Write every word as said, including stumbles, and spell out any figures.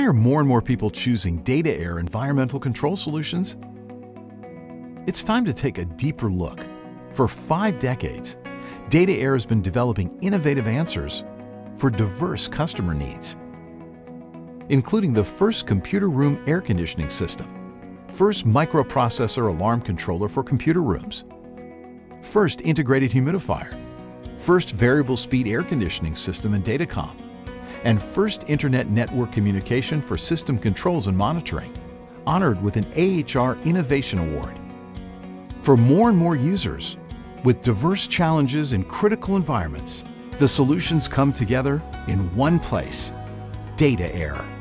are more and more people choosing DataAir environmental control solutions? It's time to take a deeper look. For five decades, DataAir has been developing innovative answers for diverse customer needs, including the first computer room air conditioning system, first microprocessor alarm controller for computer rooms, first integrated humidifier, first variable speed air conditioning system in Datacom, and first internet network communication for system controls and monitoring, honored with an A H R Innovation Award. For more and more users, with diverse challenges in critical environments, the solutions come together in one place: DataAir.